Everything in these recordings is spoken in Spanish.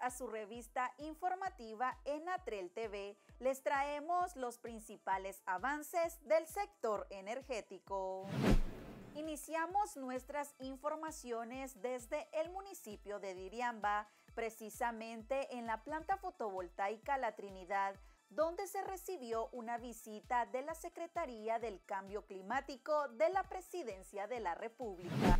a su revista informativa Enatrel TV. Les traemos los principales avances del sector energético. Iniciamos nuestras informaciones desde el municipio de Diriamba, precisamente en la planta fotovoltaica La Trinidad, donde se recibió una visita de la Secretaría del Cambio Climático de la Presidencia de la República.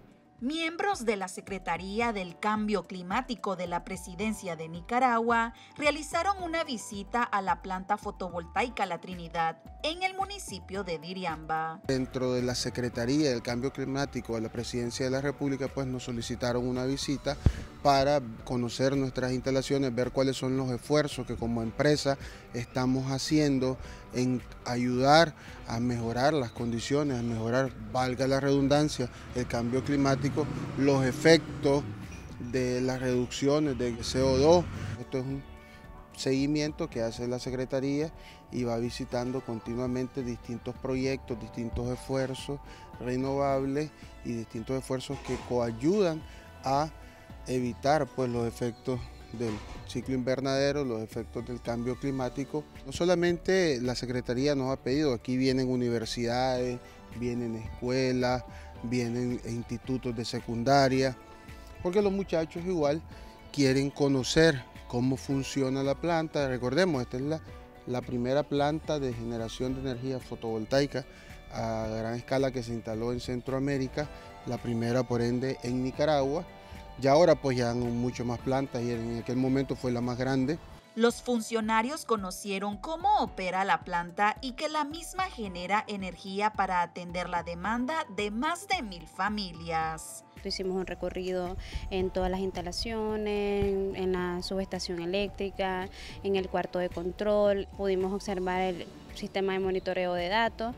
Miembros de la Secretaría del Cambio Climático de la Presidencia de Nicaragua realizaron una visita a la planta fotovoltaica La Trinidad en el municipio de Diriamba. Dentro de la Secretaría del Cambio Climático de la Presidencia de la República, pues nos solicitaron una visita para conocer nuestras instalaciones, ver cuáles son los esfuerzos que como empresa estamos haciendo en ayudar a mejorar las condiciones, a mejorar, valga la redundancia, el cambio climático, los efectos de las reducciones de CO2. Esto es un seguimiento que hace la Secretaría y va visitando continuamente distintos proyectos, distintos esfuerzos renovables y distintos esfuerzos que coayudan a evitar pues los efectos del ciclo invernadero, los efectos del cambio climático. No solamente la Secretaría nos ha pedido, aquí vienen universidades, vienen escuelas, vienen institutos de secundaria, porque los muchachos igual quieren conocer cómo funciona la planta. Recordemos, esta es la primera planta de generación de energía fotovoltaica a gran escala que se instaló en Centroamérica, la primera por ende en Nicaragua. Y ahora pues ya han mucho más plantas y en aquel momento fue la más grande. Los funcionarios conocieron cómo opera la planta y que la misma genera energía para atender la demanda de más de 1000 familias. Hicimos un recorrido en todas las instalaciones, en la subestación eléctrica, en el cuarto de control. Pudimos observar el sistema de monitoreo de datos,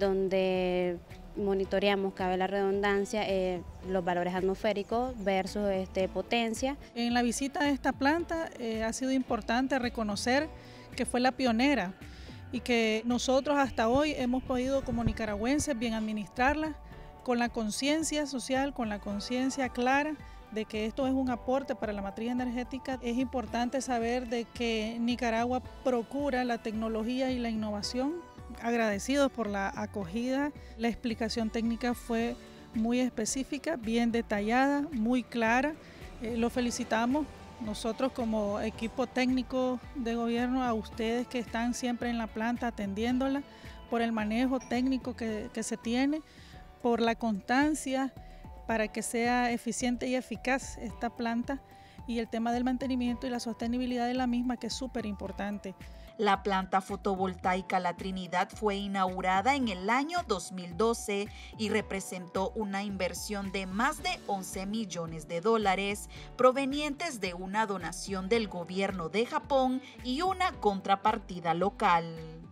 donde monitoreamos, cabe la redundancia, los valores atmosféricos versus potencia. En la visita a esta planta ha sido importante reconocer que fue la pionera y que nosotros hasta hoy hemos podido como nicaragüenses bien administrarla con la conciencia social, con la conciencia clara de que esto es un aporte para la matriz energética. Es importante saber de que Nicaragua procura la tecnología y la innovación. Agradecidos por la acogida, la explicación técnica fue muy específica, bien detallada, muy clara. Lo felicitamos nosotros como equipo técnico de gobierno, a ustedes que están siempre en la planta atendiéndola, por el manejo técnico que se tiene, por la constancia para que sea eficiente y eficaz esta planta y el tema del mantenimiento y la sostenibilidad de la misma, que es súper importante. La planta fotovoltaica La Trinidad fue inaugurada en el año 2012 y representó una inversión de más de 11 millones de dólares provenientes de una donación del gobierno de Japón y una contrapartida local.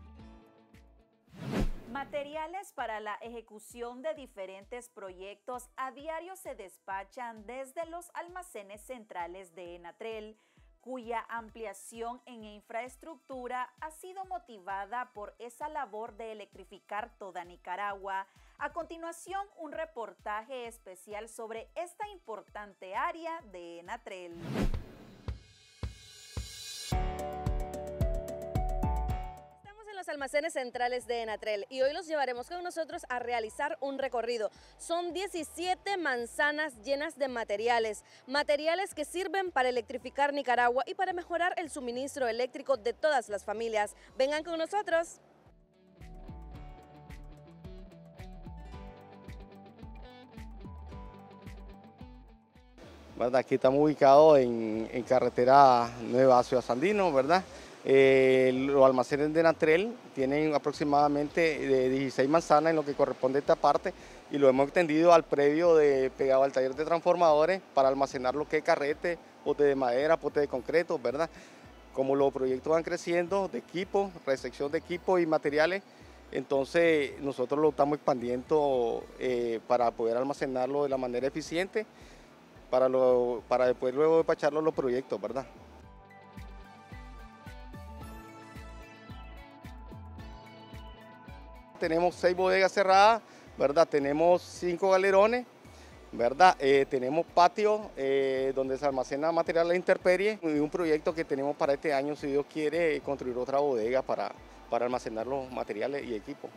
Materiales para la ejecución de diferentes proyectos a diario se despachan desde los almacenes centrales de Enatrel, cuya ampliación en infraestructura ha sido motivada por esa labor de electrificar toda Nicaragua. A continuación, un reportaje especial sobre esta importante área de Enatrel. Los almacenes centrales de Enatrel y hoy los llevaremos con nosotros a realizar un recorrido. Son 17 manzanas llenas de materiales que sirven para electrificar Nicaragua y para mejorar el suministro eléctrico de todas las familias. Vengan con nosotros. ¿Verdad? Aquí estamos ubicados en carretera Nueva Ciudad Sandino, ¿verdad? Los almacenes de Enatrel tienen aproximadamente de 16 manzanas en lo que corresponde a esta parte y lo hemos extendido al predio pegado al taller de transformadores para almacenar lo que es carrete, pote de madera, pote de concreto, ¿verdad? Como los proyectos van creciendo de equipo, recepción de equipo y materiales, entonces nosotros lo estamos expandiendo para poder almacenarlo de la manera eficiente para después luego despacharlo a los proyectos, ¿verdad? Tenemos 6 bodegas cerradas, ¿verdad? Tenemos 5 galerones, ¿verdad? Tenemos patios donde se almacena material a la intemperie y un proyecto que tenemos para este año, si Dios quiere, construir otra bodega para almacenar los materiales y equipos.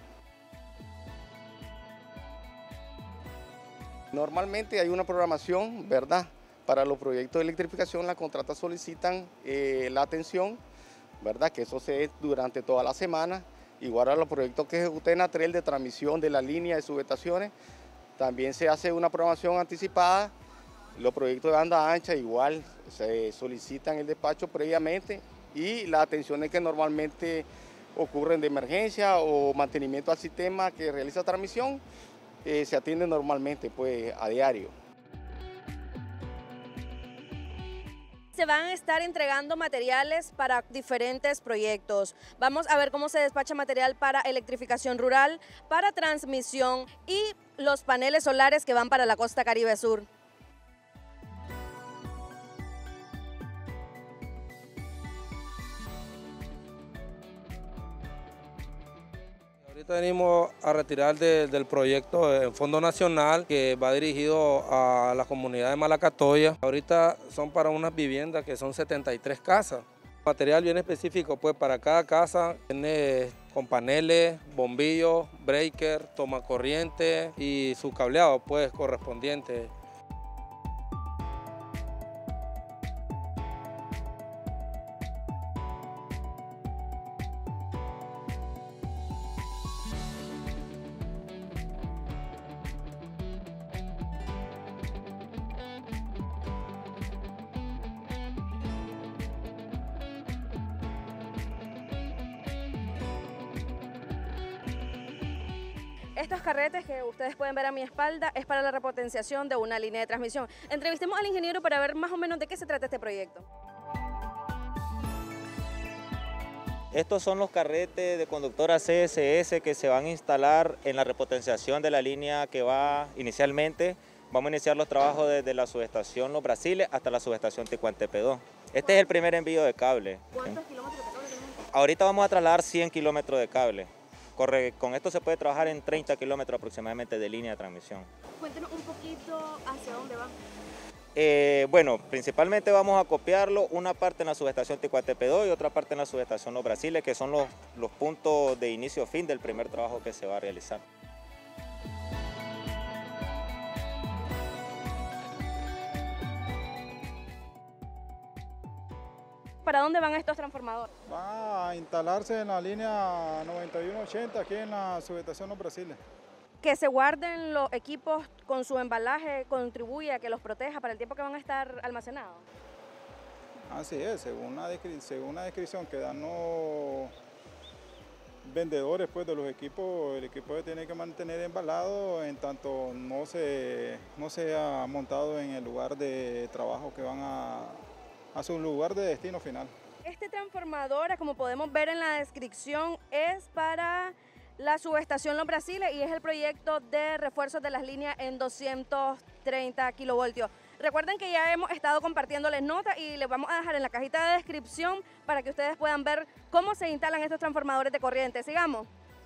Normalmente hay una programación, ¿verdad? Para los proyectos de electrificación, las contratas solicitan la atención, ¿verdad? Que eso se es durante toda la semana. Igual a los proyectos que ejecuta ENATREL de transmisión de la línea de subestaciones, también se hace una programación anticipada. Los proyectos de banda ancha igual se solicitan el despacho previamente y las atenciones que normalmente ocurren de emergencia o mantenimiento al sistema que realiza transmisión se atienden normalmente pues a diario. Se van a estar entregando materiales para diferentes proyectos. Vamos a ver cómo se despacha material para electrificación rural, para transmisión y los paneles solares que van para la costa Caribe Sur. Ahorita venimos a retirar del proyecto en Fondo Nacional que va dirigido a la comunidad de Malacatoya. Ahorita son para unas viviendas que son 73 casas. Material bien específico pues para cada casa, viene con paneles, bombillos, breaker, toma corriente y su cableado pues correspondiente. Estos carretes que ustedes pueden ver a mi espalda es para la repotenciación de una línea de transmisión. Entrevistemos al ingeniero para ver más o menos de qué se trata este proyecto. Estos son los carretes de conductora CSS que se van a instalar en la repotenciación de la línea que va inicialmente. Vamos a iniciar los trabajos desde la subestación Los Brasiles hasta la subestación Ticuantepedó. Este es el primer envío de cable. ¿Cuántos kilómetros de cable tenemos? Ahorita vamos a trasladar 100 kilómetros de cable. Con esto se puede trabajar en 30 kilómetros aproximadamente de línea de transmisión. Cuéntenos un poquito hacia dónde va. Bueno, principalmente vamos a copiarlo, una parte en la subestación Ticuantepedó y otra parte en la subestación Los Brasiles, que son los puntos de inicio a fin del primer trabajo que se va a realizar. ¿Para dónde van estos transformadores? Va a instalarse en la línea 9180 aquí en la subestación Los Brasiles. Que se guarden los equipos con su embalaje contribuye a que los proteja para el tiempo que van a estar almacenados. Así es, según una descripción que dan los vendedores pues, de los equipos, el equipo se tiene que mantener embalado en tanto no sea montado en el lugar de trabajo que van a su lugar de destino final. Este transformador, como podemos ver en la descripción, es para la subestación Los Brasiles y es el proyecto de refuerzos de las líneas en 230 kilovoltios. Recuerden que ya hemos estado compartiéndoles notas y les vamos a dejar en la cajita de descripción para que ustedes puedan ver cómo se instalan estos transformadores de corriente. Sigamos.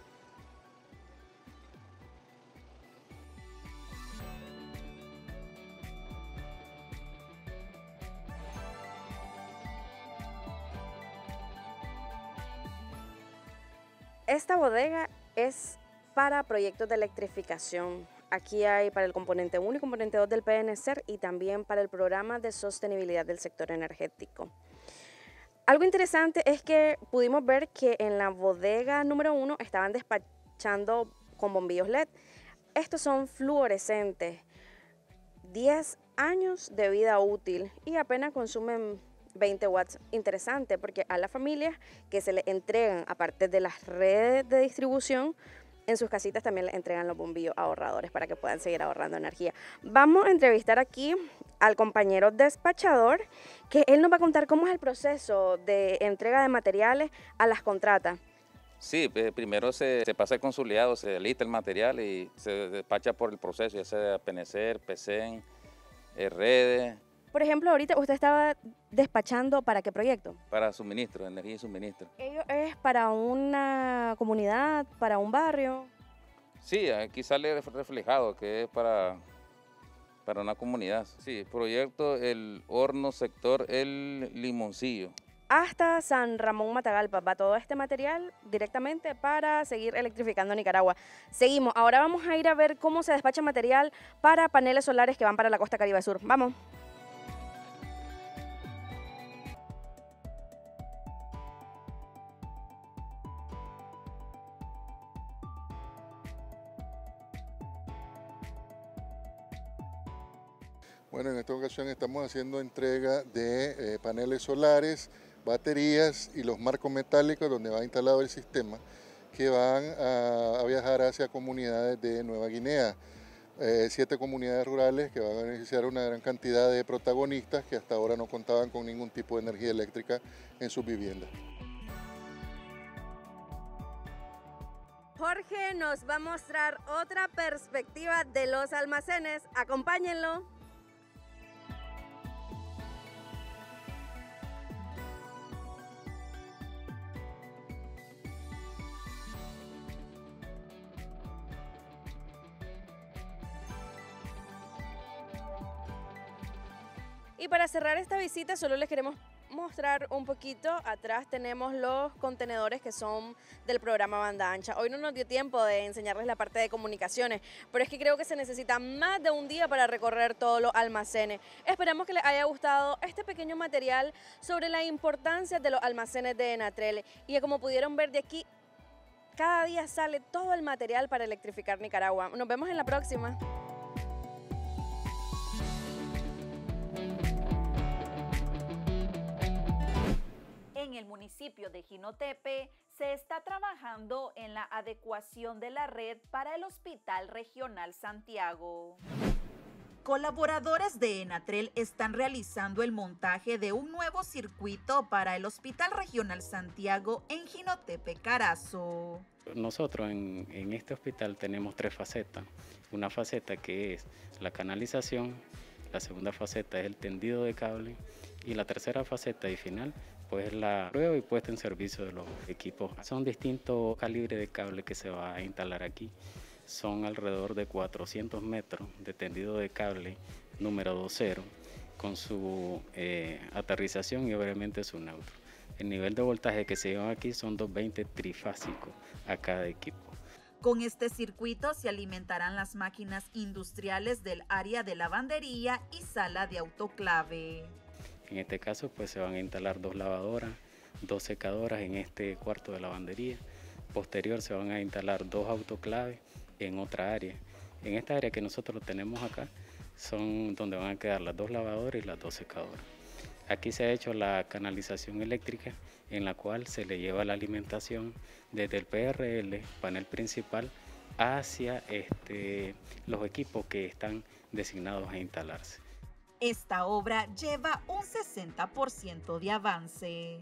Esta bodega es para proyectos de electrificación. Aquí hay para el componente 1 y componente 2 del PNCER y también para el programa de sostenibilidad del sector energético. Algo interesante es que pudimos ver que en la bodega número 1 estaban despachando con bombillos LED. Estos son fluorescentes, 10 años de vida útil y apenas consumen 20 watts. Interesante porque a las familias que se les entregan, aparte de las redes de distribución, en sus casitas también les entregan los bombillos ahorradores para que puedan seguir ahorrando energía. Vamos a entrevistar aquí al compañero despachador, que él nos va a contar cómo es el proceso de entrega de materiales a las contratas. Sí, primero se pasa el consolidado, se lista el material y se despacha por el proceso, ya sea PNCER, PCEN, redes. Por ejemplo, ahorita usted estaba despachando ¿para qué proyecto? Para suministro, energía y suministro. ¿Ello es para una comunidad, para un barrio? Sí, aquí sale reflejado que es para para una comunidad. Sí, proyecto el horno sector El Limoncillo. Hasta San Ramón Matagalpa va todo este material directamente para seguir electrificando Nicaragua. Seguimos, ahora vamos a ir a ver cómo se despacha material para paneles solares que van para la costa Caribe Sur. Vamos. Bueno, en esta ocasión estamos haciendo entrega de paneles solares, baterías y los marcos metálicos donde va instalado el sistema que van a viajar hacia comunidades de Nueva Guinea. 7 comunidades rurales que van a beneficiar a una gran cantidad de protagonistas que hasta ahora no contaban con ningún tipo de energía eléctrica en sus viviendas. Jorge nos va a mostrar otra perspectiva de los almacenes. Acompáñenlo. Y para cerrar esta visita solo les queremos mostrar un poquito. Atrás tenemos los contenedores que son del programa Banda Ancha. Hoy no nos dio tiempo de enseñarles la parte de comunicaciones, pero es que creo que se necesita más de un día para recorrer todos los almacenes. Esperamos que les haya gustado este pequeño material sobre la importancia de los almacenes de Enatrel. Y como pudieron ver de aquí, cada día sale todo el material para electrificar Nicaragua. Nos vemos en la próxima. En el municipio de Jinotepe se está trabajando en la adecuación de la red para el Hospital Regional Santiago. Colaboradores de Enatrel están realizando el montaje de un nuevo circuito para el Hospital Regional Santiago en Jinotepe, Carazo. Nosotros en este hospital tenemos 3 facetas. Una faceta que es la canalización, la segunda faceta es el tendido de cable y la tercera faceta y final pues la prueba y puesta en servicio de los equipos. Son distintos calibres de cable que se va a instalar aquí. Son alrededor de 400 metros de tendido de cable número 20 con su aterrización y obviamente su neutro. El nivel de voltaje que se lleva aquí son 220 trifásicos a cada equipo. Con este circuito se alimentarán las máquinas industriales del área de lavandería y sala de autoclave. En este caso pues se van a instalar 2 lavadoras, 2 secadoras en este cuarto de lavandería. Posterior se van a instalar 2 autoclaves en otra área. En esta área que nosotros tenemos acá son donde van a quedar las 2 lavadoras y las 2 secadoras. Aquí se ha hecho la canalización eléctrica en la cual se le lleva la alimentación desde el PRL, panel principal, hacia los equipos que están designados a instalarse. Esta obra lleva un 60% de avance.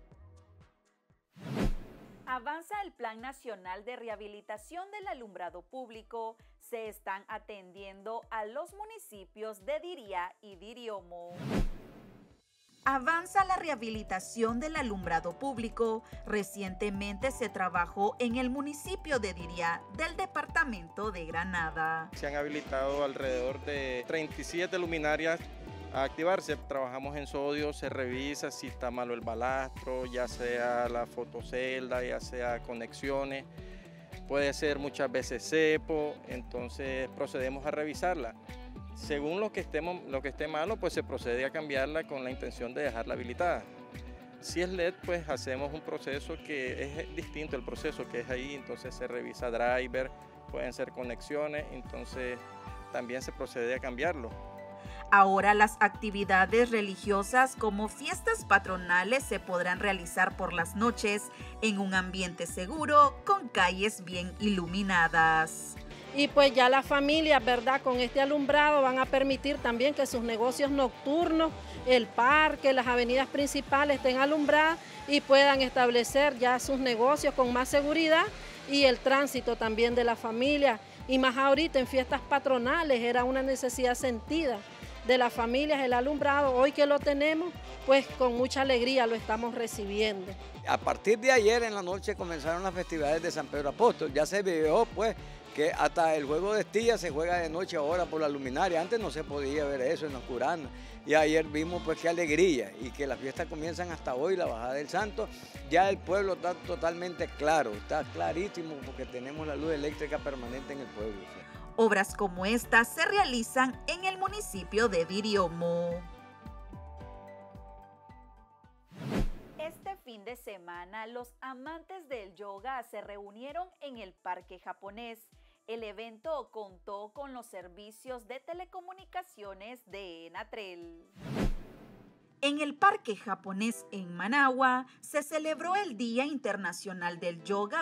Avanza el Plan Nacional de Rehabilitación del Alumbrado Público. Se están atendiendo a los municipios de Diría y Diriomo. Avanza la rehabilitación del alumbrado público. Recientemente se trabajó en el municipio de Diría, del departamento de Granada. Se han habilitado alrededor de 37 luminarias a activarse. Trabajamos en sodio, se revisa si está malo el balastro, ya sea la fotocelda, ya sea conexiones. Puede ser muchas veces cepo, entonces procedemos a revisarla. Según lo que esté malo, pues se procede a cambiarla con la intención de dejarla habilitada. Si es LED, pues hacemos un proceso que es distinto el proceso que es ahí, entonces se revisa driver, pueden ser conexiones, entonces también se procede a cambiarlo. Ahora las actividades religiosas como fiestas patronales se podrán realizar por las noches en un ambiente seguro, con calles bien iluminadas. Y pues ya las familias, ¿verdad?, con este alumbrado van a permitir también que sus negocios nocturnos, el parque, las avenidas principales estén alumbradas y puedan establecer ya sus negocios con más seguridad y el tránsito también de la familia. Y más ahorita en fiestas patronales era una necesidad sentida de las familias el alumbrado. Hoy que lo tenemos, pues con mucha alegría lo estamos recibiendo. A partir de ayer en la noche comenzaron las festividades de San Pedro Apóstol. Ya se vio pues que hasta el juego de estilla se juega de noche ahora por la luminaria. Antes no se podía ver eso en Oscurana. Y ayer vimos pues qué alegría y que las fiestas comienzan hasta hoy, la bajada del Santo. Ya el pueblo está totalmente claro, está clarísimo porque tenemos la luz eléctrica permanente en el pueblo. Obras como esta se realizan en el municipio de Diriomo. Este fin de semana, los amantes del yoga se reunieron en el Parque Japonés. El evento contó con los servicios de telecomunicaciones de Enatrel. En el Parque Japonés en Managua se celebró el Día Internacional del Yoga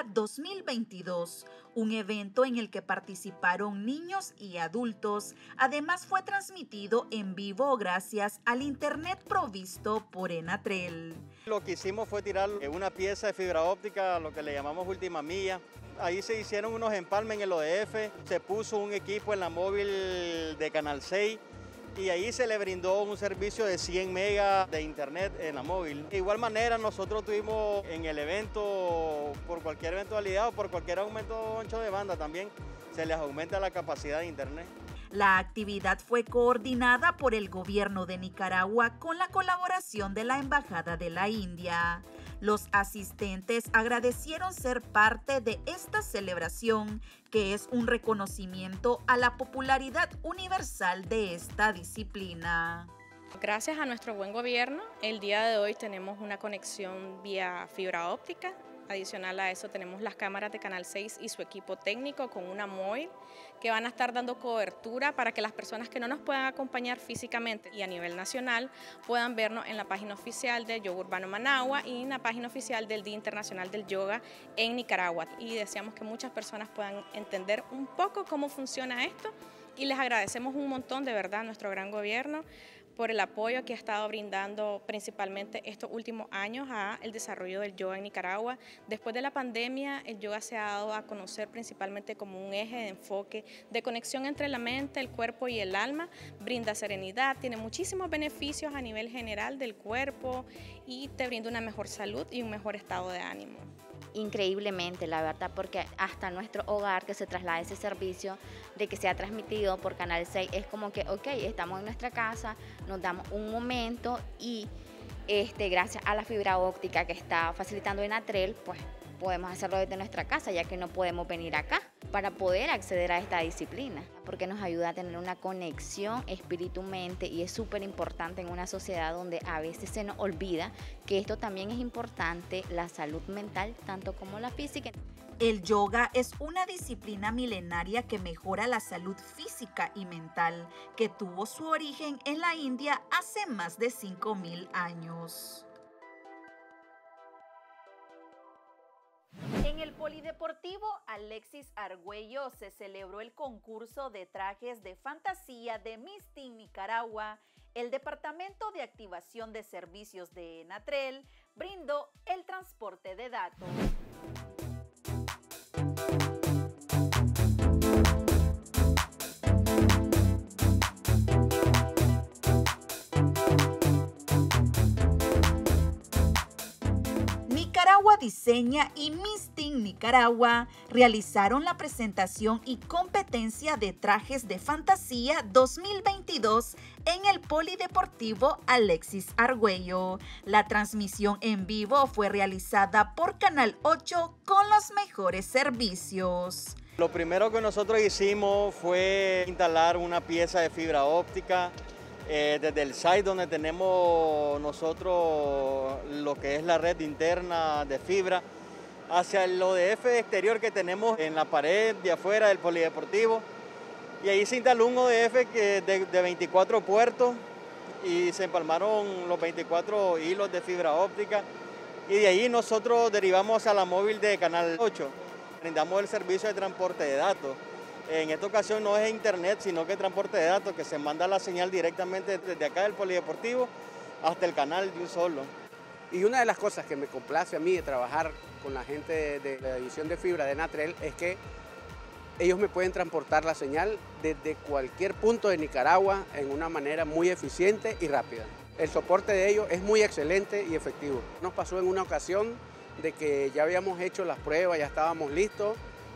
2022, un evento en el que participaron niños y adultos. Además fue transmitido en vivo gracias al internet provisto por Enatrel. Lo que hicimos fue tirar una pieza de fibra óptica, lo que le llamamos última milla. Ahí se hicieron unos empalmes en el ODF, se puso un equipo en la móvil de Canal 6 y ahí se le brindó un servicio de 100 megas de internet en la móvil. De igual manera nosotros tuvimos en el evento, por cualquier eventualidad o por cualquier aumento ancho de banda también, se les aumenta la capacidad de internet. La actividad fue coordinada por el gobierno de Nicaragua con la colaboración de la Embajada de la India. Los asistentes agradecieron ser parte de esta celebración, que es un reconocimiento a la popularidad universal de esta disciplina. Gracias a nuestro buen gobierno, el día de hoy tenemos una conexión vía fibra óptica. Adicional a eso tenemos las cámaras de Canal 6 y su equipo técnico con una móvil que van a estar dando cobertura para que las personas que no nos puedan acompañar físicamente y a nivel nacional puedan vernos en la página oficial de Yoga Urbano Managua y en la página oficial del Día Internacional del Yoga en Nicaragua. Y deseamos que muchas personas puedan entender un poco cómo funciona esto y les agradecemos un montón de verdad a nuestro gran gobierno por el apoyo que ha estado brindando principalmente estos últimos años al desarrollo del yoga en Nicaragua. Después de la pandemia, el yoga se ha dado a conocer principalmente como un eje de enfoque de conexión entre la mente, el cuerpo y el alma. Brinda serenidad, tiene muchísimos beneficios a nivel general del cuerpo y te brinda una mejor salud y un mejor estado de ánimo. Increíblemente, la verdad, porque hasta nuestro hogar que se traslada ese servicio de que sea transmitido por Canal 6 es como que, ok, estamos en nuestra casa, nos damos un momento y gracias a la fibra óptica que está facilitando Enatrel, pues podemos hacerlo desde nuestra casa, ya que no podemos venir acá para poder acceder a esta disciplina, porque nos ayuda a tener una conexión espíritu-mente y es súper importante en una sociedad donde a veces se nos olvida que esto también es importante, la salud mental tanto como la física. El yoga es una disciplina milenaria que mejora la salud física y mental, que tuvo su origen en la India hace más de 5.000 años. En el Polideportivo Alexis Argüello se celebró el concurso de trajes de fantasía de Miss Teen Nicaragua. El Departamento de Activación de Servicios de Enatrel brindó el transporte de datos. Nicaragua Diseña y Miss Teen Nicaragua realizaron la presentación y competencia de trajes de fantasía 2022 en el Polideportivo Alexis Argüello. La transmisión en vivo fue realizada por Canal 8 con los mejores servicios. Lo primero que nosotros hicimos fue instalar una pieza de fibra óptica desde el site donde tenemos nosotros lo que es la red interna de fibra hacia el ODF exterior que tenemos en la pared de afuera del polideportivo, y ahí se instaló un ODF de 24 puertos y se empalmaron los 24 hilos de fibra óptica, y de ahí nosotros derivamos a la móvil de Canal 8, brindamos el servicio de transporte de datos. En esta ocasión no es internet, sino que es transporte de datos, que se manda la señal directamente desde acá del polideportivo hasta el canal de un solo. Y una de las cosas que me complace a mí de trabajar con la gente de la división de fibra de Enatrel es que ellos me pueden transportar la señal desde cualquier punto de Nicaragua en una manera muy eficiente y rápida. El soporte de ellos es muy excelente y efectivo. Nos pasó en una ocasión de que ya habíamos hecho las pruebas, ya estábamos listos,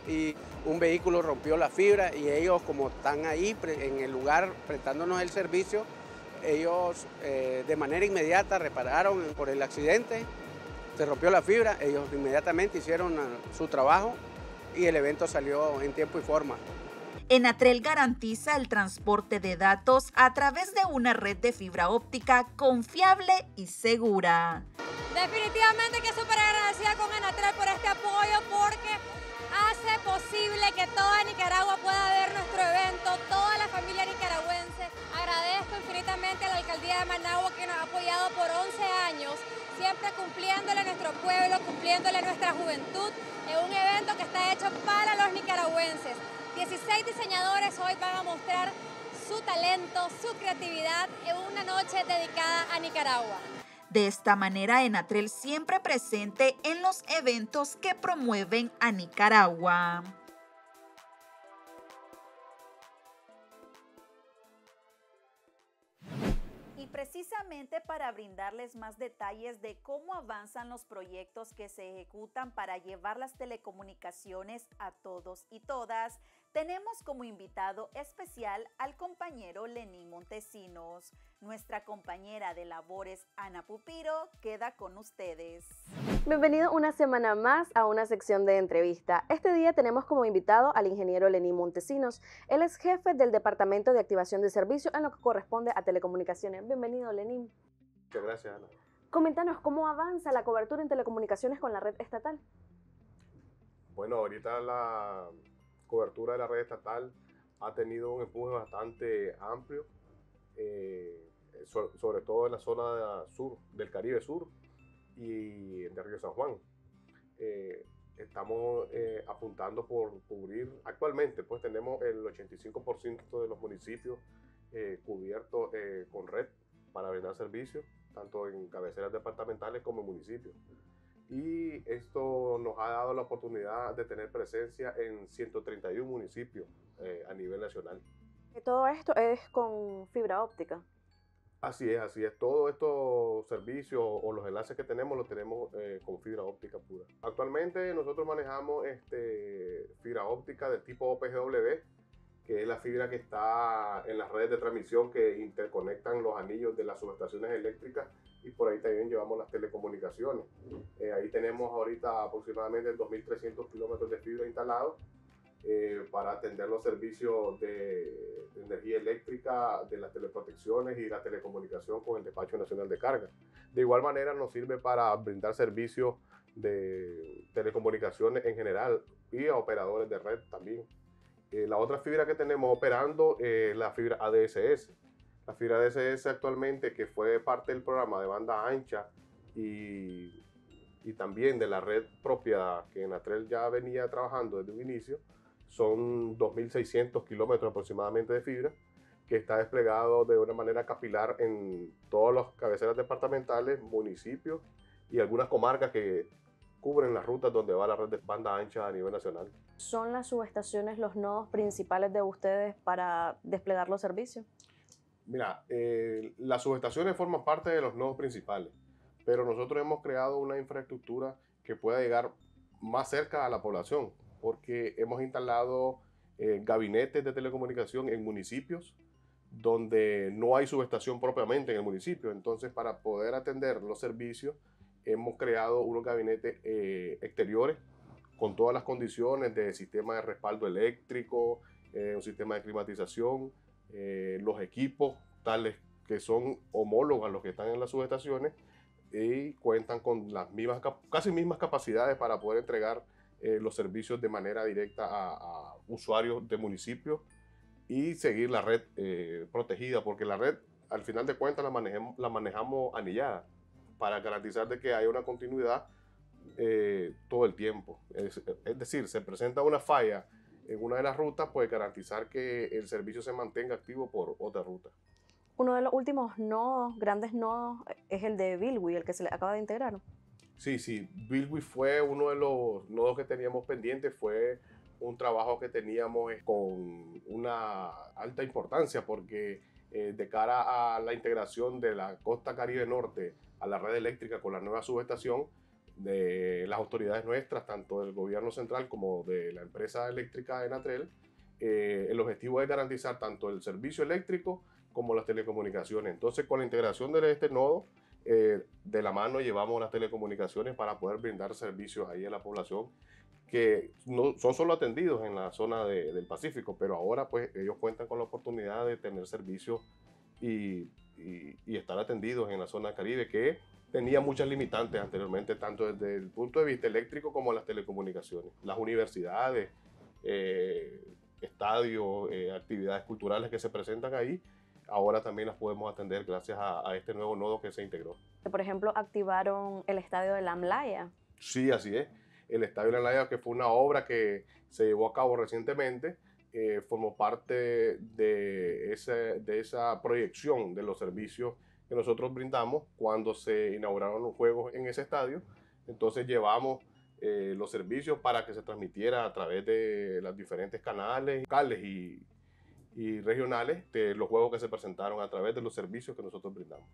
y un vehículo rompió la fibra y ellos, como están ahí en el lugar prestándonos el servicio, ellos de manera inmediata repararon por el accidente, se rompió la fibra, ellos inmediatamente hicieron su trabajo y el evento salió en tiempo y forma. Enatrel garantiza el transporte de datos a través de una red de fibra óptica confiable y segura. Definitivamente que súper agradecida con Enatrel por este apoyo porque hace posible que toda Nicaragua pueda ver nuestro evento, toda la familia nicaragüense. Agradezco infinitamente a la Alcaldía de Managua que nos ha apoyado por 11 años, siempre cumpliéndole a nuestro pueblo, cumpliéndole a nuestra juventud, en un evento que está hecho para los nicaragüenses. 16 diseñadores hoy van a mostrar su talento, su creatividad en una noche dedicada a Nicaragua. De esta manera, Enatrel siempre presente en los eventos que promueven a Nicaragua. Y precisamente para brindarles más detalles de cómo avanzan los proyectos que se ejecutan para llevar las telecomunicaciones a todos y todas, tenemos como invitado especial al compañero Lenín Montesinos. Nuestra compañera de labores, Ana Pupiro, queda con ustedes. Bienvenido una semana más a una sección de entrevista. Este día tenemos como invitado al ingeniero Lenín Montesinos. Él es jefe del Departamento de Activación de Servicio en lo que corresponde a telecomunicaciones. Bienvenido, Lenín. Muchas gracias, Ana. Coméntanos cómo avanza la cobertura en telecomunicaciones con la red estatal. Bueno, ahorita la cobertura de la red estatal ha tenido un empuje bastante amplio, sobre todo en la zona sur del Caribe Sur y de Río San Juan. Estamos apuntando por cubrir, actualmente pues tenemos el 85% de los municipios cubiertos con red para brindar servicios, tanto en cabeceras departamentales como en municipios. Y esto nos ha dado la oportunidad de tener presencia en 131 municipios a nivel nacional. Todo esto es con fibra óptica. Así es, así es. Todos estos servicios o los enlaces que tenemos los tenemos con fibra óptica pura. Actualmente nosotros manejamos fibra óptica del tipo OPGW, que es la fibra que está en las redes de transmisión que interconectan los anillos de las subestaciones eléctricas, y por ahí también llevamos las telecomunicaciones. Ahí tenemos ahorita aproximadamente 2.300 kilómetros de fibra instalados para atender los servicios de energía eléctrica, de las teleprotecciones y la telecomunicación con el Despacho Nacional de Carga. De igual manera nos sirve para brindar servicios de telecomunicaciones en general y a operadores de red también. La otra fibra que tenemos operando es la fibra ADSS. La fibra ADSS actualmente, que fue parte del programa de banda ancha y también de la red propia que Enatrel ya venía trabajando desde un inicio, son 2.600 kilómetros aproximadamente de fibra, que está desplegado de una manera capilar en todas las cabeceras departamentales, municipios y algunas comarcas que cubren las rutas donde va la red de banda ancha a nivel nacional. ¿Son las subestaciones los nodos principales de ustedes para desplegar los servicios? Mira, las subestaciones forman parte de los nodos principales, pero nosotros hemos creado una infraestructura que pueda llegar más cerca a la población, porque hemos instalado gabinetes de telecomunicación en municipios donde no hay subestación propiamente en el municipio. Entonces, para poder atender los servicios, hemos creado unos gabinetes exteriores con todas las condiciones de sistema de respaldo eléctrico, un sistema de climatización, los equipos tales que son homólogos a los que están en las subestaciones y cuentan con las mismas, casi mismas capacidades para poder entregar los servicios de manera directa a usuarios de municipios y seguir la red protegida, porque la red al final de cuentas la manejamos anillada para garantizar de que haya una continuidad todo el tiempo. Es decir, se presenta una falla en una de las rutas, pues garantizar que el servicio se mantenga activo por otra ruta. Uno de los últimos nodos, grandes nodos, es el de Bilwi, el que se le acaba de integrar. Sí, Bilwi fue uno de los nodos que teníamos pendientes, fue un trabajo que teníamos con una alta importancia porque de cara a la integración de la costa Caribe Norte a la red eléctrica con la nueva subestación, de las autoridades nuestras, tanto del gobierno central como de la empresa eléctrica Enatrel. El objetivo es garantizar tanto el servicio eléctrico como las telecomunicaciones. Entonces, con la integración de este nodo, de la mano llevamos las telecomunicaciones para poder brindar servicios ahí a la población que no son solo atendidos en la zona del Pacífico, pero ahora pues ellos cuentan con la oportunidad de tener servicios y estar atendidos en la zona Caribe, que tenía muchas limitantes anteriormente, tanto desde el punto de vista eléctrico como las telecomunicaciones. Las universidades, estadios, actividades culturales que se presentan ahí, ahora también las podemos atender gracias a este nuevo nodo que se integró. Por ejemplo, activaron el estadio de La Amlaya. Sí, así es. El estadio de La Amlaya, que fue una obra que se llevó a cabo recientemente, formó parte de esa proyección de los servicios que nosotros brindamos cuando se inauguraron los juegos en ese estadio. Entonces llevamos los servicios para que se transmitiera a través de los diferentes canales locales y regionales de los juegos que se presentaron a través de los servicios que nosotros brindamos.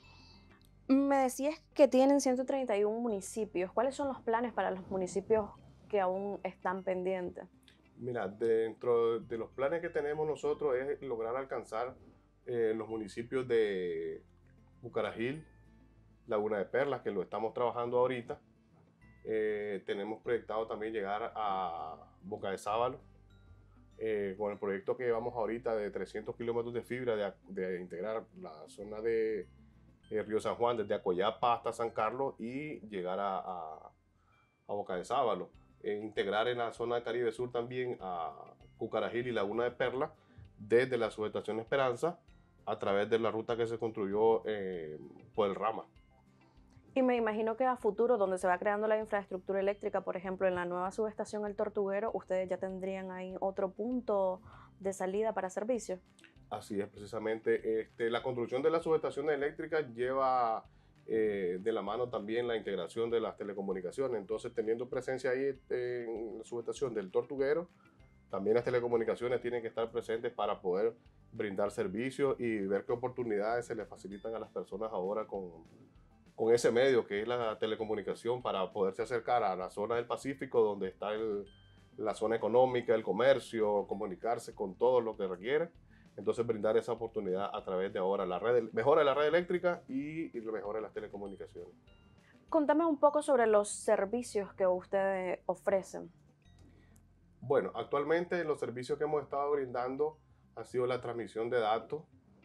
Me decías que tienen 131 municipios. ¿Cuáles son los planes para los municipios que aún están pendientes? Mira, dentro de los planes que tenemos nosotros es lograr alcanzar los municipios de Bucaragil, Laguna de Perlas, que lo estamos trabajando ahorita. Tenemos proyectado también llegar a Boca de Sábalo, con el proyecto que llevamos ahorita de 300 kilómetros de fibra, de integrar la zona de Río San Juan, desde Acoyapa hasta San Carlos, y llegar a Boca de Sábalo. Integrar en la zona de Caribe Sur también a Bucaragil y Laguna de Perla, desde la subestación Esperanza, a través de la ruta que se construyó por el Rama. Y me imagino que a futuro, donde se va creando la infraestructura eléctrica, por ejemplo, en la nueva subestación El Tortuguero, ustedes ya tendrían ahí otro punto de salida para servicios. Así es, precisamente. La construcción de las subestaciones eléctricas lleva de la mano también la integración de las telecomunicaciones. Entonces, teniendo presencia ahí en la subestación del Tortuguero, también las telecomunicaciones tienen que estar presentes para poder brindar servicios y ver qué oportunidades se les facilitan a las personas ahora con ese medio que es la telecomunicación, para poderse acercar a la zona del Pacífico, donde está la zona económica, el comercio, comunicarse con todo lo que requiere. Entonces, brindar esa oportunidad a través de ahora la mejora de la red eléctrica y la mejora de las telecomunicaciones. Contame un poco sobre los servicios que ustedes ofrecen. Bueno, actualmente los servicios que hemos estado brindando ha sido la transmisión de datos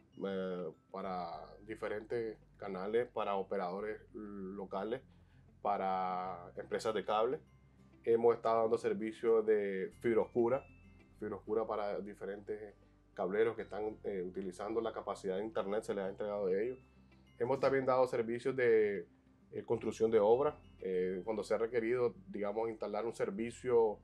para diferentes canales, para operadores locales, para empresas de cable. Hemos estado dando servicios de fibra oscura para diferentes cableros que están utilizando la capacidad de internet, se les ha entregado de ellos. Hemos también dado servicios de construcción de obras, cuando se ha requerido, digamos, instalar un servicio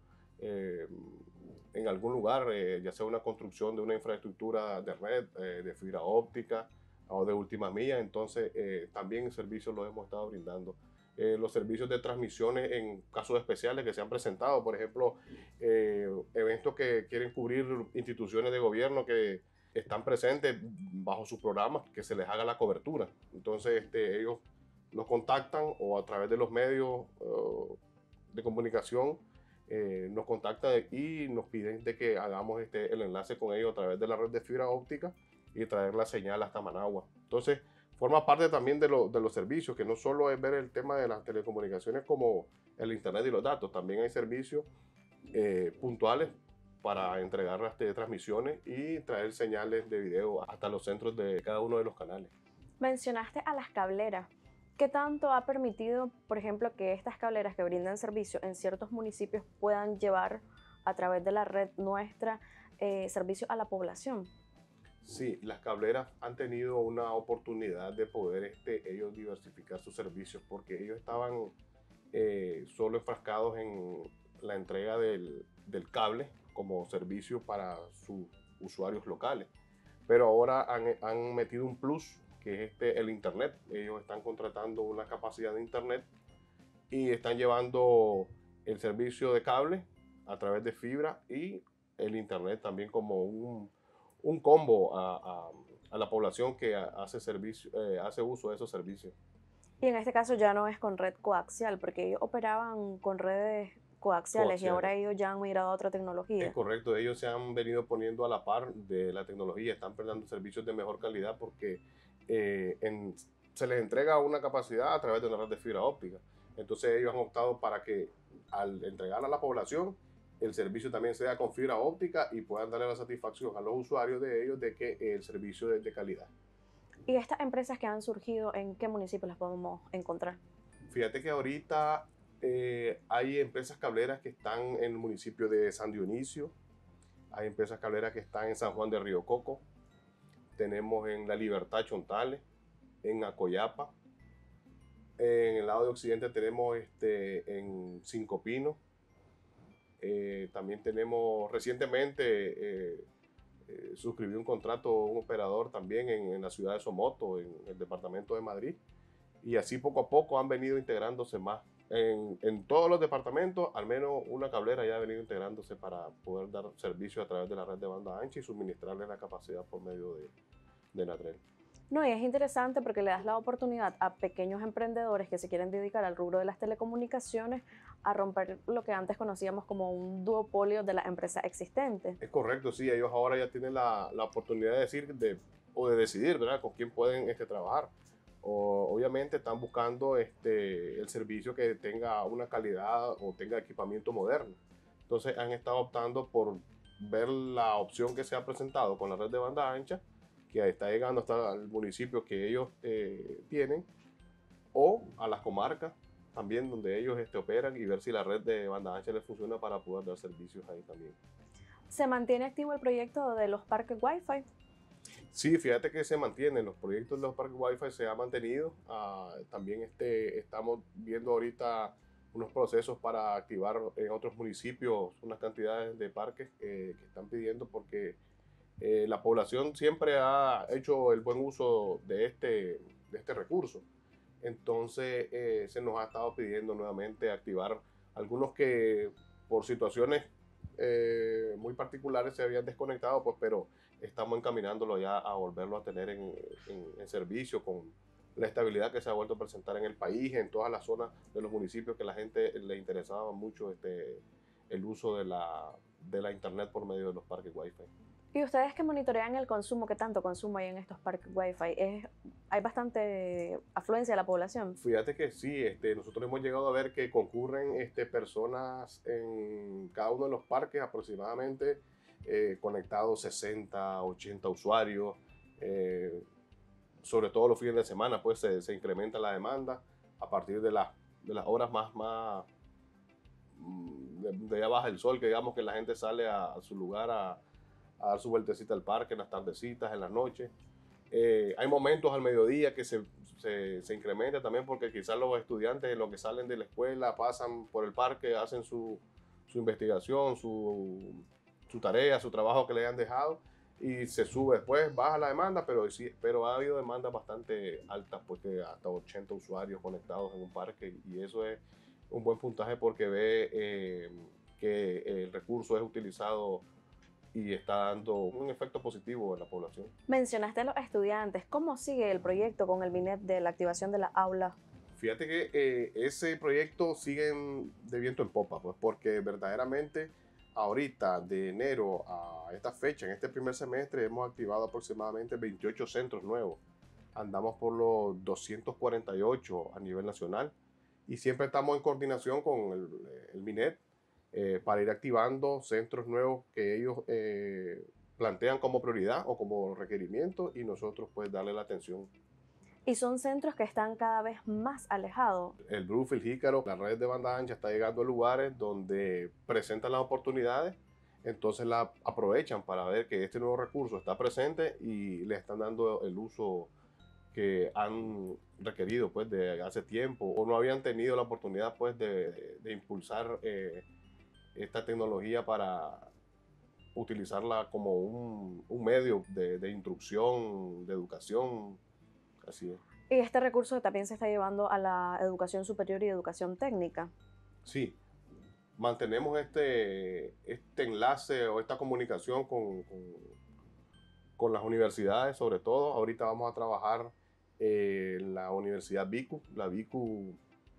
en algún lugar, ya sea una construcción de una infraestructura de red, de fibra óptica o de última milla. Entonces también el servicio lo hemos estado brindando. Los servicios de transmisiones en casos especiales que se han presentado, por ejemplo, eventos que quieren cubrir instituciones de gobierno que están presentes bajo sus programas, que se les haga la cobertura. Entonces ellos nos contactan, o a través de los medios de comunicación nos contactan y nos piden de que hagamos el enlace con ellos a través de la red de fibra óptica y traer la señal hasta Managua. Entonces, forma parte también de los servicios, que no solo es ver el tema de las telecomunicaciones como el internet y los datos, también hay servicios puntuales para entregar las transmisiones y traer señales de video hasta los centros de cada uno de los canales. Mencionaste a las cableras. ¿Qué tanto ha permitido, por ejemplo, que estas cableras que brindan servicio en ciertos municipios puedan llevar a través de la red nuestra servicio a la población? Sí, las cableras han tenido una oportunidad de poder ellos diversificar sus servicios, porque ellos estaban solo enfrascados en la entrega del cable como servicio para sus usuarios locales. Pero ahora han metido un plus, que es el internet. Ellos están contratando una capacidad de internet y están llevando el servicio de cable a través de fibra y el internet también como un combo a la población que hace uso de esos servicios. Y en este caso ya no es con red coaxial, porque ellos operaban con redes coaxiales y ahora ellos ya han migrado a otra tecnología. Es correcto, ellos se han venido poniendo a la par de la tecnología, están prestando servicios de mejor calidad porque se les entrega una capacidad a través de una red de fibra óptica. Entonces ellos han optado para que al entregar a la población, el servicio también sea con fibra óptica y puedan darle la satisfacción a los usuarios de ellos de que el servicio es de calidad. ¿Y estas empresas que han surgido, en qué municipios las podemos encontrar? Fíjate que ahorita hay empresas cableras que están en el municipio de San Dionisio, hay empresas cableras que están en San Juan de Río Coco, tenemos en La Libertad Chontales, en Acoyapa, en el lado de occidente tenemos en Cinco Pinos, también tenemos recientemente suscribió un contrato un operador también en la ciudad de Somoto, en el departamento de Madrid, y así poco a poco han venido integrándose más. En todos los departamentos, al menos una cablera ya ha venido integrándose para poder dar servicio a través de la red de banda ancha y suministrarle la capacidad por medio de Natrel. No, y es interesante porque le das la oportunidad a pequeños emprendedores que se quieren dedicar al rubro de las telecomunicaciones a romper lo que antes conocíamos como un duopolio de las empresas existentes. Es correcto, sí, ellos ahora ya tienen la oportunidad de decir o de decidir, ¿verdad?, con quién pueden trabajar. Obviamente están buscando el servicio que tenga una calidad o tenga equipamiento moderno. Entonces han estado optando por ver la opción que se ha presentado con la red de banda ancha, que está llegando hasta el municipio que ellos tienen, o a las comarcas también donde ellos operan, y ver si la red de banda ancha les funciona para poder dar servicios ahí también. ¿Se mantiene activo el proyecto de los parques Wi-Fi? Sí, fíjate que se mantienen los proyectos de los parques Wi-Fi, se ha mantenido. También estamos viendo ahorita unos procesos para activar en otros municipios unas cantidades de parques que están pidiendo, porque la población siempre ha hecho el buen uso de este recurso. Entonces se nos ha estado pidiendo nuevamente activar algunos que por situaciones muy particulares se habían desconectado, pues, pero estamos encaminándolo ya a volverlo a tener en servicio con la estabilidad que se ha vuelto a presentar en el país, en todas las zonas de los municipios que la gente le interesaba mucho el uso de la internet por medio de los parques Wi-Fi. ¿Y ustedes que monitorean el consumo, qué tanto consumo hay en estos parques Wi-Fi? ¿Hay bastante afluencia de la población? Fíjate que sí, nosotros hemos llegado a ver que concurren personas en cada uno de los parques, aproximadamente conectados 60, 80 usuarios. Sobre todo los fines de semana, pues se incrementa la demanda a partir de las horas más de ya baja el sol, que digamos que la gente sale a su lugar a dar su vueltecita al parque en las tardecitas, en las noches. Hay momentos al mediodía que se incrementa también, porque quizás los estudiantes en lo que salen de la escuela pasan por el parque, hacen su investigación, su tarea, su trabajo que le han dejado, y se sube. Después baja la demanda, pero ha habido demandas bastante altas, porque hasta 80 usuarios conectados en un parque, y eso es un buen puntaje porque ve que el recurso es utilizado y está dando un efecto positivo en la población. Mencionaste a los estudiantes. ¿Cómo sigue el proyecto con el MINET de la activación de la aula? Fíjate que ese proyecto sigue de viento en popa, pues, porque verdaderamente ahorita de enero a esta fecha, en este primer semestre, hemos activado aproximadamente 28 centros nuevos. Andamos por los 248 a nivel nacional, y siempre estamos en coordinación con el MINET para ir activando centros nuevos que ellos plantean como prioridad o como requerimiento, y nosotros pues darle la atención. Y son centros que están cada vez más alejados. El Bluefield, Jícaro, la red de banda ancha está llegando a lugares donde presentan las oportunidades, entonces la aprovechan para ver que este nuevo recurso está presente y le están dando el uso que han requerido pues de hace tiempo, o no habían tenido la oportunidad pues de impulsar esta tecnología para utilizarla como un medio de instrucción, de educación. Así es. ¿Y este recurso también se está llevando a la educación superior y educación técnica? Sí, mantenemos este enlace o esta comunicación con las universidades, sobre todo. Ahorita vamos a trabajar la Universidad BICU. La BICU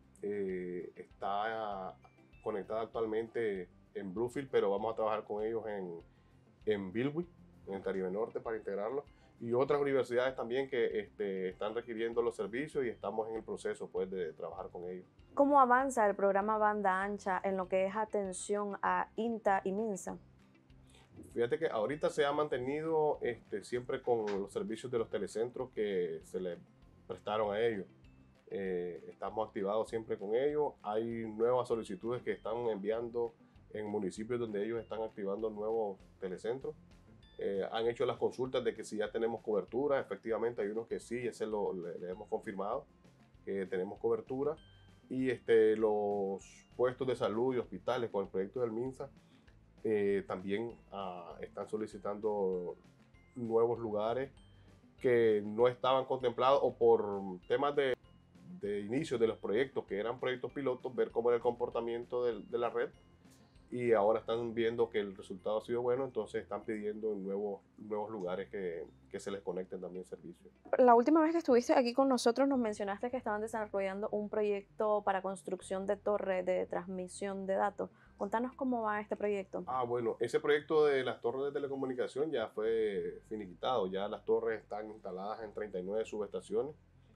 está conectada actualmente en Bluefield, pero vamos a trabajar con ellos en Bilwi, en el Caribe Norte, para integrarlo. Y otras universidades también que están requiriendo los servicios y estamos en el proceso pues, de trabajar con ellos. ¿Cómo avanza el programa Banda Ancha en lo que es atención a INTA y MINSA? Fíjate que ahorita se ha mantenido siempre con los servicios de los telecentros que se le prestaron a ellos. Estamos activados siempre con ellos. Hay nuevas solicitudes que están enviando en municipios donde ellos están activando nuevos telecentros. Han hecho las consultas de que si ya tenemos cobertura. Efectivamente hay unos que sí, ese le hemos confirmado que tenemos cobertura. Y los puestos de salud y hospitales con el proyecto del MINSA también están solicitando nuevos lugares que no estaban contemplados o por temas de inicio de los proyectos, que eran proyectos pilotos, ver cómo era el comportamiento de la red, y ahora están viendo que el resultado ha sido bueno, entonces están pidiendo nuevos lugares que se les conecten también servicios. La última vez que estuviste aquí con nosotros nos mencionaste que estaban desarrollando un proyecto para construcción de torre de transmisión de datos. Contanos cómo va este proyecto. Bueno, ese proyecto de las torres de telecomunicación ya fue finiquitado, ya las torres están instaladas en 39 subestaciones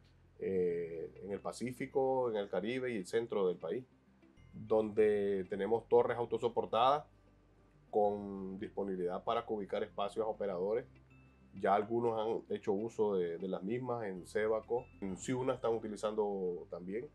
en el Pacífico, en el Caribe y el centro del país, donde tenemos torres autosoportadas con disponibilidad para ubicar espacios a operadores. Ya algunos han hecho uso de las mismas en Cebaco, en Ciuna están utilizando también.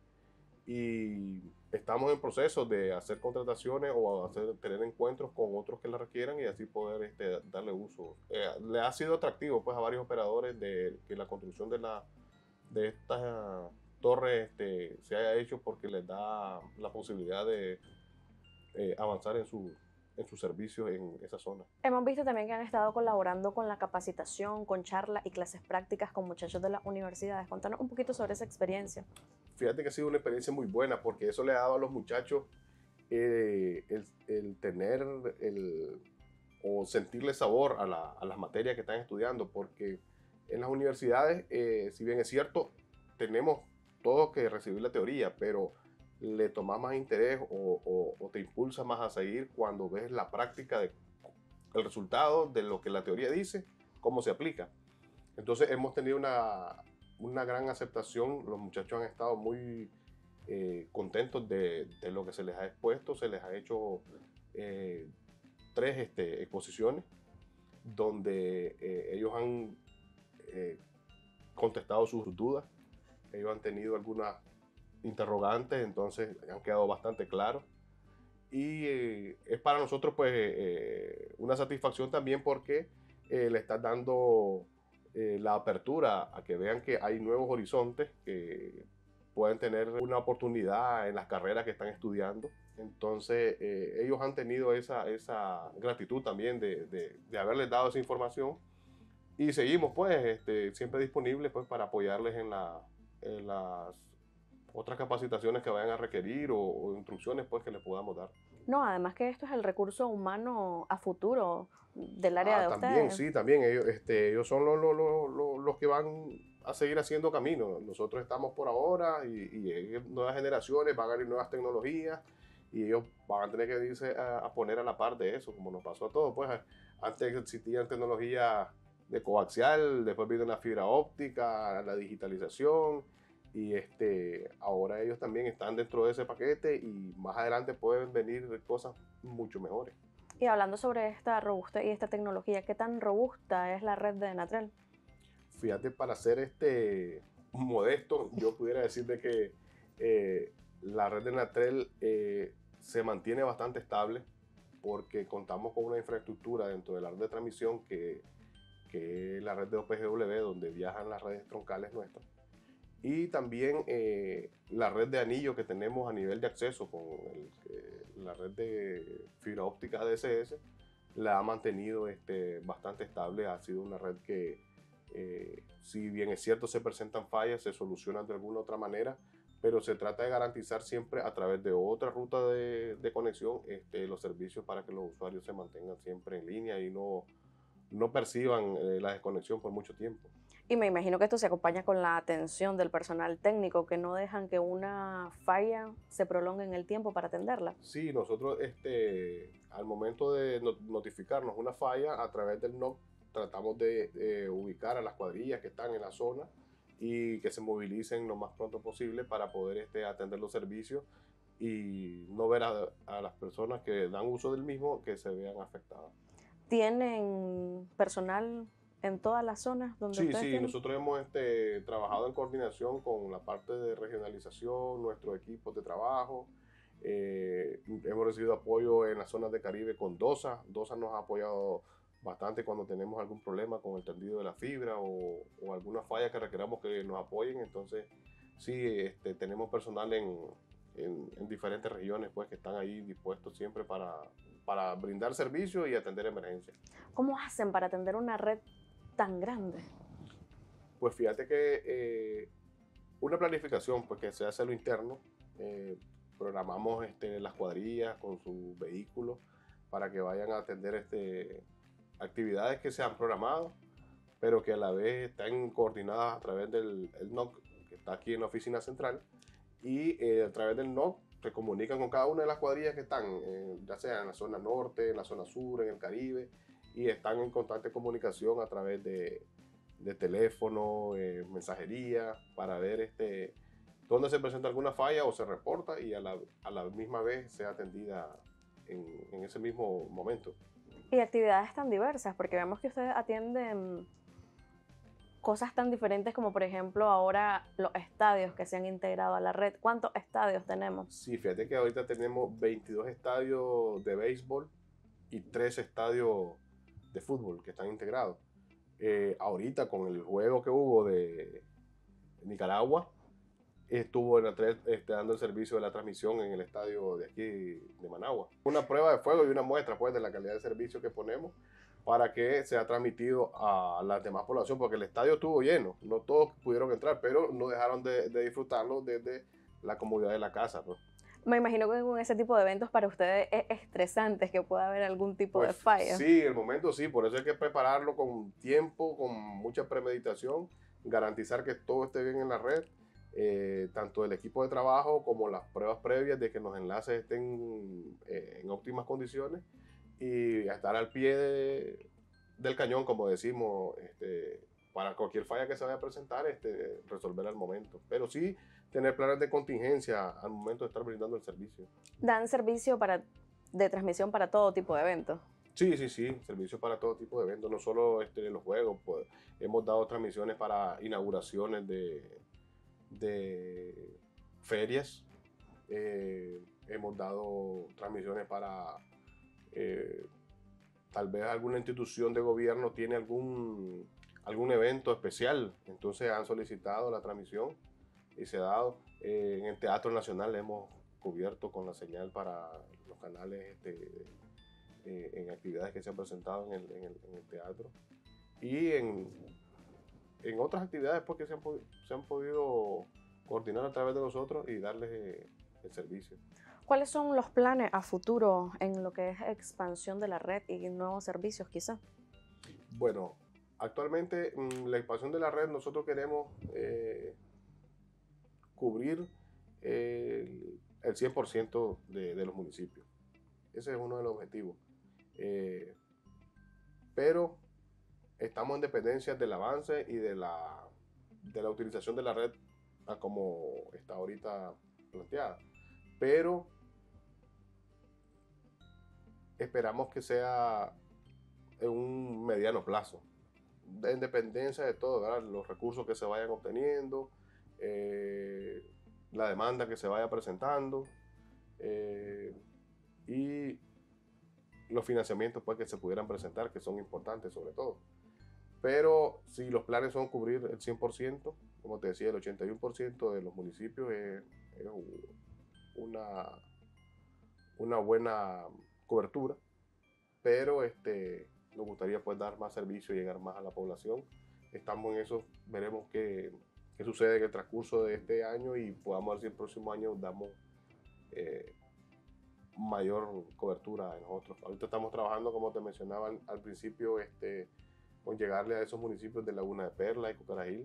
Y estamos en proceso de hacer contrataciones o tener encuentros con otros que la requieran y así poder darle uso. Le ha sido atractivo pues, a varios operadores que la construcción de estas torre se haya hecho porque les da la posibilidad de avanzar en sus servicios en esa zona. Hemos visto también que han estado colaborando con la capacitación, con charlas y clases prácticas con muchachos de las universidades. Contanos un poquito sobre esa experiencia. Fíjate que ha sido una experiencia muy buena porque eso le ha dado a los muchachos el tener o sentirle sabor a las materias que están estudiando, porque en las universidades, si bien es cierto, tenemos todos que recibir la teoría, pero le tomas más interés o te impulsa más a seguir cuando ves la práctica, el resultado de lo que la teoría dice, cómo se aplica. Entonces hemos tenido una gran aceptación, los muchachos han estado muy contentos de lo que se les ha expuesto, se les ha hecho 3 exposiciones donde ellos han contestado sus dudas. Ellos han tenido algunas interrogantes, entonces han quedado bastante claros. Y es para nosotros pues una satisfacción también porque le estás dando la apertura a que vean que hay nuevos horizontes, que pueden tener una oportunidad en las carreras que están estudiando. Entonces ellos han tenido esa gratitud también de haberles dado esa información y seguimos pues siempre disponibles pues, para apoyarles en las otras capacitaciones que vayan a requerir o instrucciones pues, que les podamos dar. No, además que esto es el recurso humano a futuro del área de también, ustedes. Sí, también. Ellos son los que van a seguir haciendo camino. Nosotros estamos por ahora y nuevas generaciones, van a haber nuevas tecnologías y ellos van a tener que irse a poner a la par de eso, como nos pasó a todos. Pues antes existían tecnologías de coaxial, después vino la fibra óptica, la digitalización, y ahora ellos también están dentro de ese paquete y más adelante pueden venir cosas mucho mejores. Y hablando sobre esta robustez y esta tecnología, ¿qué tan robusta es la red de Enatrel? Fíjate, para ser modesto, yo pudiera decir de que la red de Enatrel se mantiene bastante estable porque contamos con una infraestructura dentro de la red de transmisión que es la red de OPGW, donde viajan las redes troncales nuestras. Y también la red de anillo que tenemos a nivel de acceso con la red de fibra óptica DSS la ha mantenido bastante estable. Ha sido una red que, si bien es cierto se presentan fallas, se solucionan de alguna otra manera, pero se trata de garantizar siempre a través de otra ruta de conexión los servicios para que los usuarios se mantengan siempre en línea y no perciban la desconexión por mucho tiempo. Y me imagino que esto se acompaña con la atención del personal técnico, que no dejan que una falla se prolongue en el tiempo para atenderla. Sí, nosotros al momento de notificarnos una falla a través del NOC, tratamos de ubicar a las cuadrillas que están en la zona y que se movilicen lo más pronto posible para poder atender los servicios y no ver a las personas que dan uso del mismo que se vean afectadas. ¿Tienen personal en todas las zonas donde Sí, ustedes sí, tienen? nosotros hemos trabajado en coordinación con la parte de regionalización, nuestro equipo de trabajo. Hemos recibido apoyo en las zonas de Caribe con DOSA. DOSA nos ha apoyado bastante cuando tenemos algún problema con el tendido de la fibra o alguna falla que requeramos que nos apoyen. Entonces, sí, tenemos personal en diferentes regiones pues, que están ahí dispuestos siempre para brindar servicio y atender emergencias. ¿Cómo hacen para atender una red tan grande? Pues fíjate que una planificación pues, que se hace a lo interno, programamos las cuadrillas con sus vehículos para que vayan a atender actividades que se han programado, pero que a la vez están coordinadas a través del NOC, que está aquí en la oficina central, y a través del NOC se comunican con cada una de las cuadrillas que están, ya sea en la zona norte, en la zona sur, en el Caribe, y están en constante comunicación a través de teléfono, mensajería, para ver dónde se presenta alguna falla o se reporta y a la misma vez sea atendida en ese mismo momento. Y actividades tan diversas, porque vemos que ustedes atienden cosas tan diferentes como por ejemplo ahora los estadios que se han integrado a la red. ¿Cuántos estadios tenemos? Sí, fíjate que ahorita tenemos 22 estadios de béisbol y 3 estadios de fútbol que están integrados. Ahorita con el juego que hubo de Nicaragua, estuvo en dando el servicio de la transmisión en el estadio de aquí de Managua. Una prueba de fuego y una muestra pues, de la calidad de servicio que ponemos para que sea transmitido a la demás población, porque el estadio estuvo lleno, no todos pudieron entrar, pero no dejaron de disfrutarlo desde la comodidad de la casa. Pues. Me imagino que con ese tipo de eventos para ustedes es estresante que pueda haber algún tipo de falla. Sí, el momento sí, por eso hay que prepararlo con tiempo, con mucha premeditación, garantizar que todo esté bien en la red, tanto el equipo de trabajo como las pruebas previas de que los enlaces estén en óptimas condiciones y estar al pie del cañón, como decimos, para cualquier falla que se vaya a presentar, resolver al momento. Pero sí tener planes de contingencia al momento de estar brindando el servicio. ¿Dan servicio de transmisión para todo tipo de eventos? Sí, servicio para todo tipo de eventos, no solo los juegos, pues, hemos dado transmisiones para inauguraciones de ferias, hemos dado transmisiones para tal vez alguna institución de gobierno tiene algún evento especial, entonces han solicitado la transmisión y se ha dado. En el Teatro Nacional hemos cubierto con la señal para los canales en actividades que se han presentado en el teatro y en otras actividades pues, que se han podido coordinar a través de nosotros y darles el servicio. ¿Cuáles son los planes a futuro en lo que es expansión de la red y nuevos servicios quizá? Bueno, actualmente la expansión de la red nosotros queremos cubrir el 100% de los municipios. Ese es uno de los objetivos. Pero estamos en dependencia del avance y de la utilización de la red como está ahorita planteada. Pero esperamos que sea en un mediano plazo, en dependencia de todo, ¿verdad? Los recursos que se vayan obteniendo, la demanda que se vaya presentando y los financiamientos pues, que se pudieran presentar, que son importantes sobre todo. Pero si los planes son cubrir el 100%, como te decía, el 81% de los municipios es una buena cobertura, pero nos gustaría pues, dar más servicio y llegar más a la población. Estamos en eso, veremos qué sucede en el transcurso de este año y podamos ver si el próximo año damos mayor cobertura en nosotros. Ahorita estamos trabajando, como te mencionaba al principio, con llegarle a esos municipios de Laguna de Perla y Cucarajil,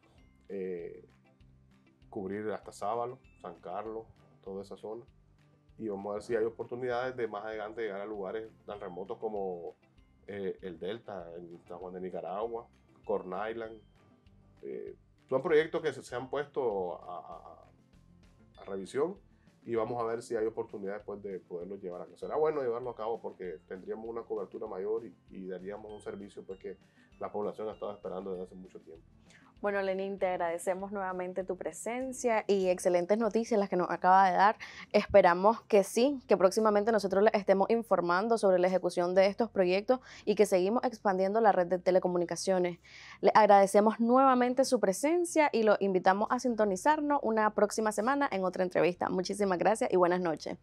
cubrir hasta Sábalo, San Carlos, toda esa zona. Y vamos a ver si hay oportunidades de más adelante llegar a lugares tan remotos como el Delta, en San Juan de Nicaragua, Corn Island. Son proyectos que se han puesto a revisión y vamos a ver si hay oportunidades pues, de poderlos llevar a cabo. Será bueno llevarlo a cabo porque tendríamos una cobertura mayor y daríamos un servicio pues, que la población ha estado esperando desde hace mucho tiempo. Bueno, Lenín, te agradecemos nuevamente tu presencia y excelentes noticias las que nos acaba de dar. Esperamos que sí, que próximamente nosotros les estemos informando sobre la ejecución de estos proyectos y que seguimos expandiendo la red de telecomunicaciones. Le agradecemos nuevamente su presencia y los invitamos a sintonizarnos una próxima semana en otra entrevista. Muchísimas gracias y buenas noches.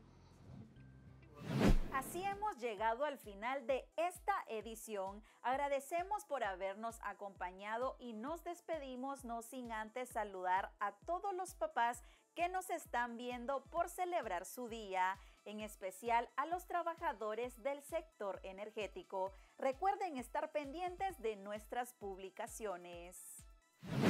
Así hemos llegado al final de esta edición. Agradecemos por habernos acompañado y nos despedimos no sin antes saludar a todos los papás que nos están viendo por celebrar su día, en especial a los trabajadores del sector energético. Recuerden estar pendientes de nuestras publicaciones.